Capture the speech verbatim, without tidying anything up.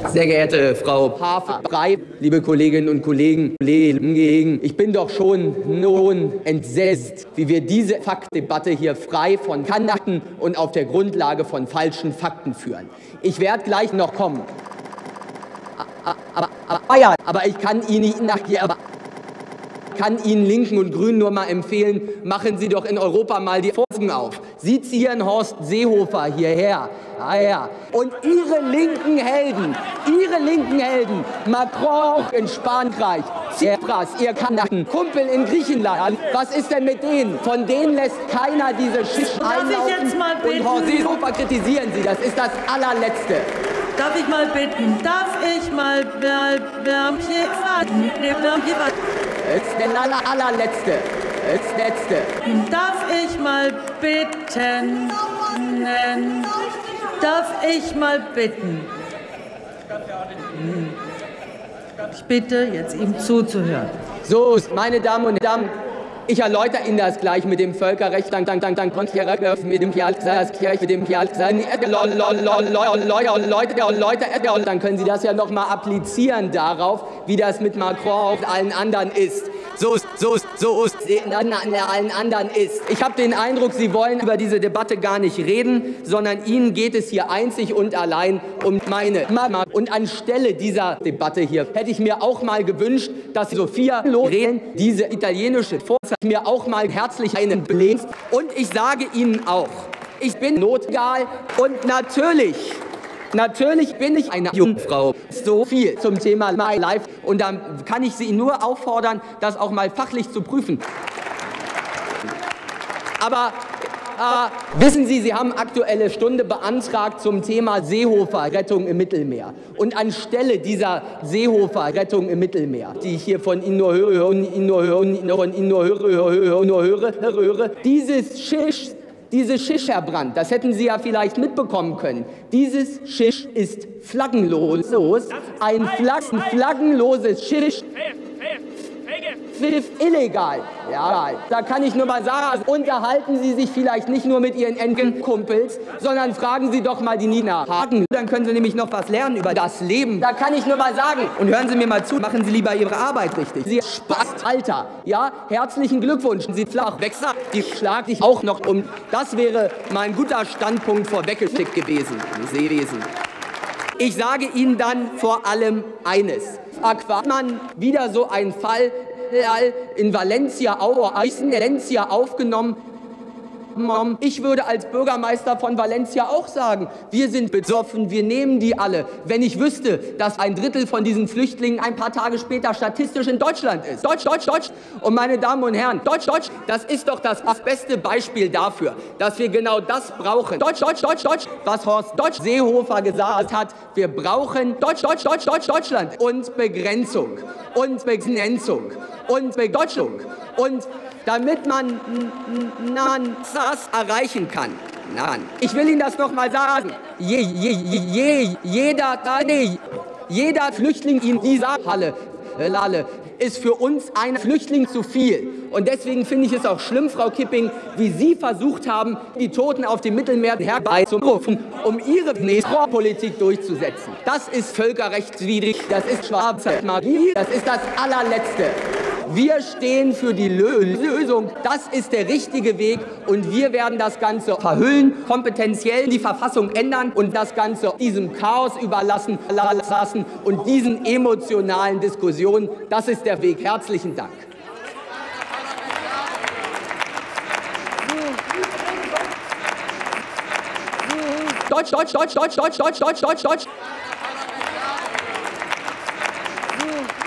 Sehr geehrte Frau Hafer-Frei, liebe Kolleginnen und Kollegen, ich bin doch schon nun entsetzt, wie wir diese Faktdebatte hier frei von Kandidaten und auf der Grundlage von falschen Fakten führen. Ich werde gleich noch kommen. Aber, aber, aber, ja, aber ich kann Ihnen nicht nach hier, aber kann Ihnen Linken und Grünen nur mal empfehlen, machen Sie doch in Europa mal die Augen auf. Sie ziehen Horst Seehofer hierher. Ah ja. Und Ihre linken Helden, Ihre linken Helden, Macron in Frankreich, Tsipras, Ihr Kandidaten, Kumpel in Griechenland, was ist denn mit denen? Von denen lässt keiner diese Schicht einlaufen. Darf ich jetzt mal bitten? Und Horst Seehofer kritisieren Sie, das ist das allerletzte. Darf ich mal bitten? Darf ich mal... Das ist der aller, allerletzte. Das letzte. Darf ich mal bitten? Darf ich mal bitten? Ich bitte, jetzt ihm zuzuhören. So, meine Damen und Herren, ich erläutere Ihnen das gleich mit dem Völkerrecht, dank, dank, dank, dank, mit dem mit dem Leute, dann können Sie das ja noch mal applizieren darauf, wie das mit Macron und allen anderen ist. So ist, so ist, so ist, an allen anderen ist. Ich habe den Eindruck, Sie wollen über diese Debatte gar nicht reden, sondern Ihnen geht es hier einzig und allein um meine Mama. Und anstelle dieser Debatte hier hätte ich mir auch mal gewünscht, dass Sophia Loren diese italienische Vorzeit mir auch mal herzlich einen bläst. Und ich sage Ihnen auch, ich bin notgal und natürlich Natürlich bin ich eine Jungfrau. So viel zum Thema My Life. Und dann kann ich Sie nur auffordern, das auch mal fachlich zu prüfen. Aber äh, wissen Sie, Sie haben Aktuelle Stunde beantragt zum Thema Seehofer-Rettung im Mittelmeer. Und anstelle dieser Seehofer-Rettung im Mittelmeer, die ich hier von Ihnen nur höre, von Ihnen nur höre, von Ihnen nur höre, höre, nur höre, höre, dieses Schisch, Dieses Schisch, Herr Brandt, das hätten Sie ja vielleicht mitbekommen können. Dieses Schisch ist flaggenlos. Ein Flaggen, flaggenloses Schisch ist illegal. Ja, da kann ich nur mal sagen, unterhalten Sie sich vielleicht nicht nur mit Ihren Enkelkumpels, sondern fragen Sie doch mal die Nina Hagen. Dann können Sie nämlich noch was lernen über das Leben. Da kann ich nur mal sagen, und hören Sie mir mal zu, machen Sie lieber Ihre Arbeit richtig. Sie Spaß, Alter. Ja, herzlichen Glückwunsch. Sie flach Wechsler, die schlagt dich auch noch um. Das wäre mein guter Standpunkt vorweggeschickt gewesen. Seewesen. Ich sage Ihnen dann vor allem eines. Aquaman, wieder so ein Fall, in Valencia, Valencia aufgenommen. Ich würde als Bürgermeister von Valencia auch sagen, wir sind besoffen, wir nehmen die alle. Wenn ich wüsste, dass ein Drittel von diesen Flüchtlingen ein paar Tage später statistisch in Deutschland ist. Deutsch, Deutsch, Deutsch. Und meine Damen und Herren, Deutsch, Deutsch, das ist doch das beste Beispiel dafür, dass wir genau das brauchen. Deutsch, Deutsch, Deutsch, Deutsch, was Horst Deutsch Seehofer gesagt hat, wir brauchen Deutsch, Deutsch, Deutsch, Deutsch, Deutschland und Begrenzung und Begrenzung und Bedeutschung und damit man das erreichen kann. Nein. Ich will Ihnen das noch mal sagen. Je, je, je, jeder, nee, jeder Flüchtling in dieser Halle ist für uns ein Flüchtling zu viel. Und deswegen finde ich es auch schlimm, Frau Kipping, wie Sie versucht haben, die Toten auf dem Mittelmeer herbeizurufen, um Ihre Politik durchzusetzen. Das ist völkerrechtswidrig, das ist schwarze Magie, das ist das allerletzte. Wir stehen für die Lösung. Das ist der richtige Weg und wir werden das Ganze verhüllen, kompetenziell die Verfassung ändern und das Ganze diesem Chaos überlassen lassen und diesen emotionalen Diskussionen. Das ist der Weg. Herzlichen Dank. Deutsch, Deutsch, Deutsch, Deutsch, Deutsch, Deutsch, Deutsch, Deutsch, Deutsch.